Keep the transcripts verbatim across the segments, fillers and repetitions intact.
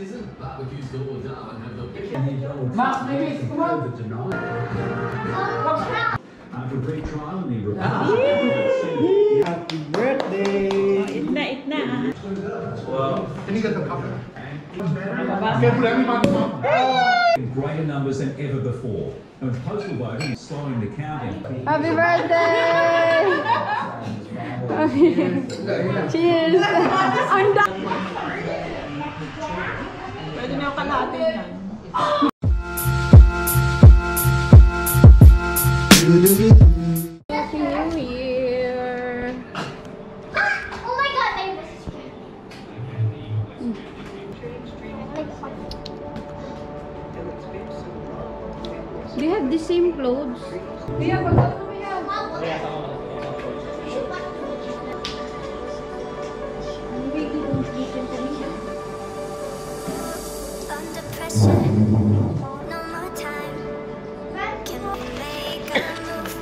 season, barbecues galore Darwin have the Mavis, come on. After a great trial in the Republic. Happy birthday! Oh, eat na, eat na. Well, Can you get the puppet? in greater numbers than ever before. And with postal voting slowing the counting. Happy birthday! Cheers! Ang da- Pwede na yung kalahatin yan. Happy New Year! Oh my god, Mavis is here. They have the same clothes. Yeah, but what do we have? Under pressure, no more time. Can we make a move?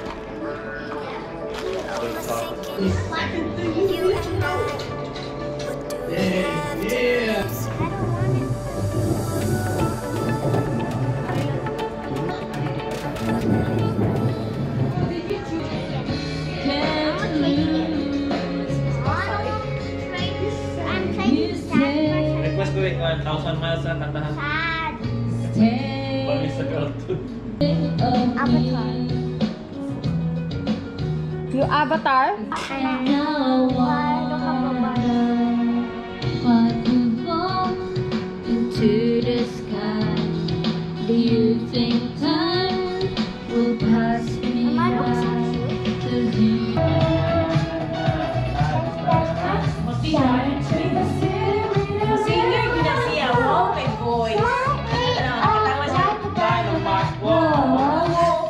Overthinking, you and I. What do we have to lose? I don't want it. Request ko yung one thousand miles na kantahan. Sad. Balik sa cartoon. Avatar. Yung Avatar? I know why I don't have a mind. What will fall into the sky? Do you think time will pass me Am I not by? sexy? To you. Singer gina siya. Wow, may voice. Katawa siya. Bano, Mark. Wow.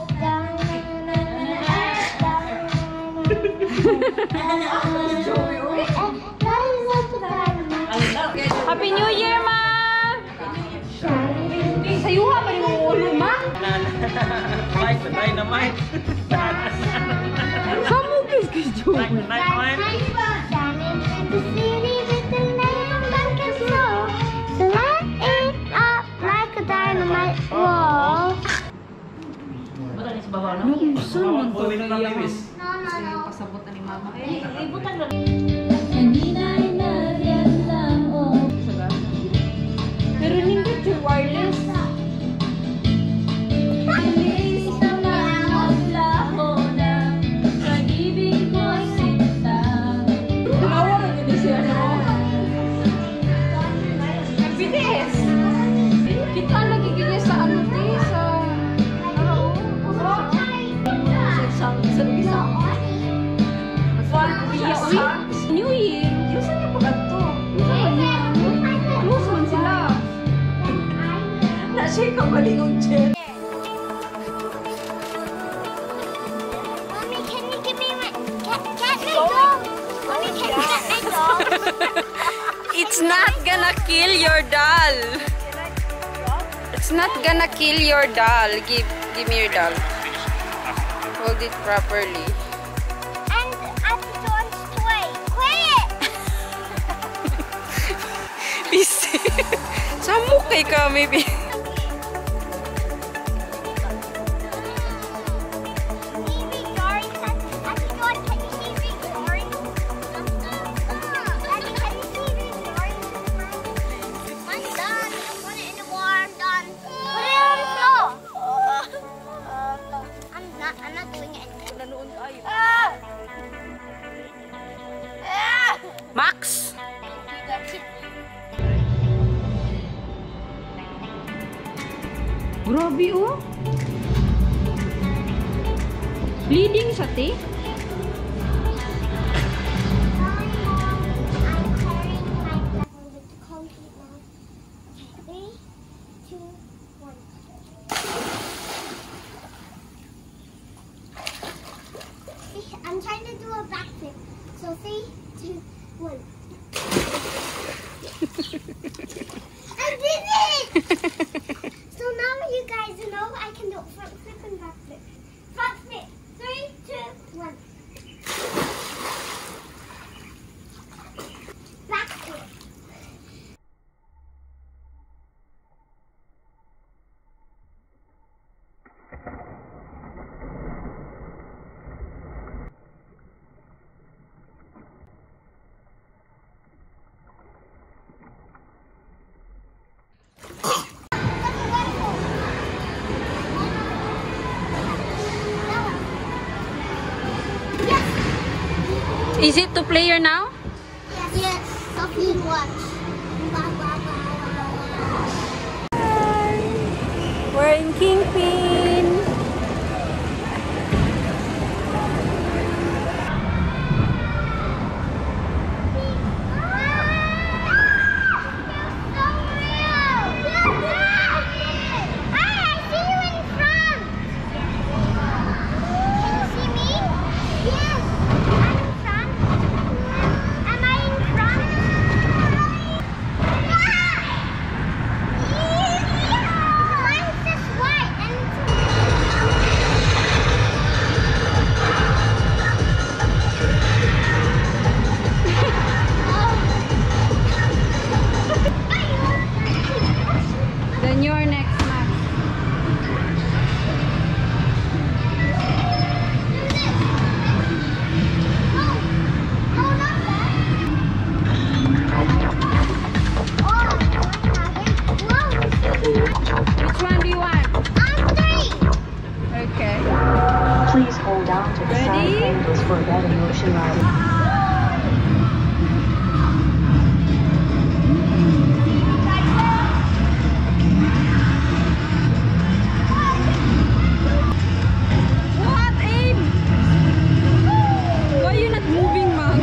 Happy New Year, ma! Sayuha pa yung ulo, ma? Like the dynamite. Samukis ka, Joe. Like the dynamite. Nausan man to. Pasabot na ni Mama. Kanina ay nariyan lang, oh. Pero hindi yung wireless. Bilis naman ang laho na pag-ibig mo'y sinta. Tumawa rin din siya, no? Bilis! Kita lagi ganyan sa ano, te, sa... Sa sa bisa. New Year! Yusa niya pa ganito. Close man sila. Na siya kabalingong jet. Mommy, can you give me my cat, cat my dog? Mommy, can you get my dog? It's not gonna kill your doll. It's not gonna kill your doll. Give, give me your doll. Hold it properly. And at John's toy. Quiet! Busy. Samukay ka, maybe. Baby Dory says, Ate John, can you see Big Dory? Daddy, can you see Big Dory? I'm done. I don't want it anymore. I'm done. Put it on the floor. I'm not, I'm not doing it anymore. Ah! Ah! Max! Grabe, oh. Bleeding sa te. I'm carrying my blessing with the concrete now. Okay, three, two, one. See, I'm trying to do a backflip. So three, two, one. I did it! So now you guys know I can do front flip and back flip. Front flip. Three, two, one. Back flip. Is it two player now? Yes. Sophie, watch. Blah, blah, blah, blah, blah. We're in Kingpin. Then you're next, Max. Which one do you want? Okay. Please hold on to the Ready? side handles for better motion riding. What? Aim! Why are you not moving, Max?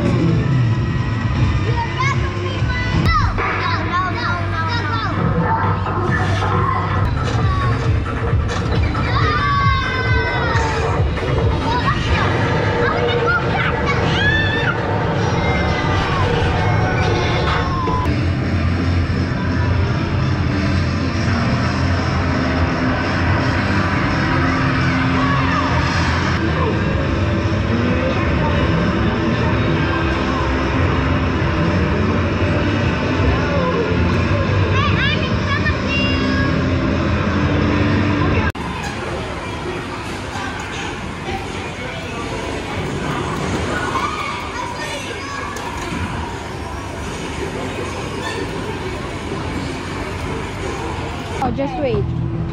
Oh, just wait.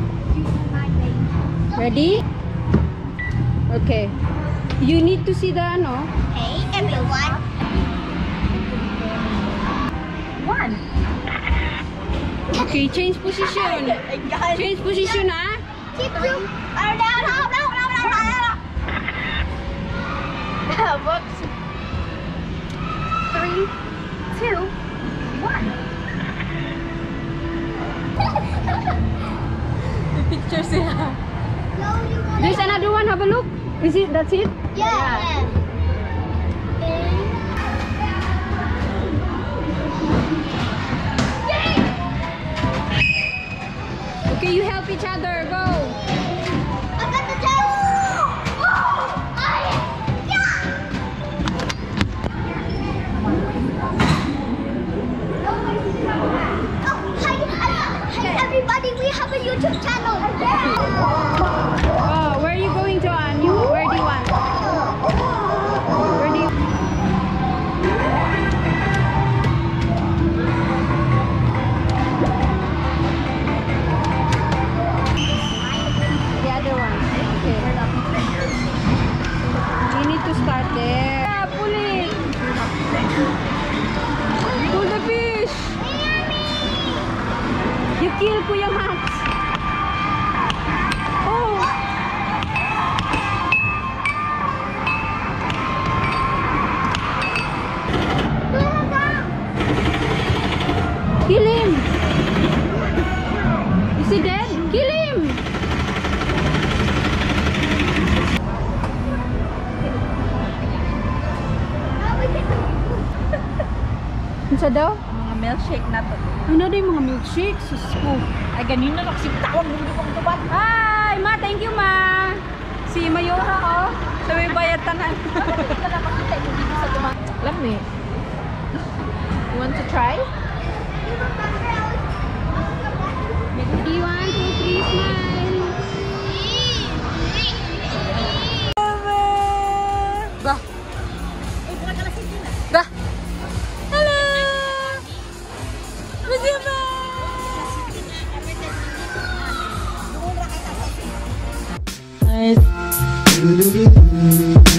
Ready? Okay. You need to see the ano. Hey, everyone. One. Okay, change position. Change position, ah. Keep you. Oh, no, no, no, no, no, no, no. Whoops. Three, two, one. Picture sila. No, you want There's another one. Have a look. Is it? That's it? Yeah. Okay, you help each other. Go. I got the tail. Oh, I, yeah. Oh, hi, hi, hi, everybody. We have a YouTube channel. Oh, where are you going to, Ann? You, where do you want? Where do you? The other one. Okay. You need to start there. Yeah, pull it. Pull the fish. You kill Kuya Max. Oh. Kill him. Is he dead? Kill him. Ano daw? Mga milkshake na to. Ano daw yung mga milkshake? Sus ko. Ay, ganyan na nagsitawag mo dito pang tubat. Hi! Ma, thank you, ma! Si Mayora, oh. Sa may bayad tanan. Ito na makita ito dito sa tubat. Alam mo eh. You want to try? Ready, one, two, three, smile. Bah. Bah. Hello! Bagaimana? I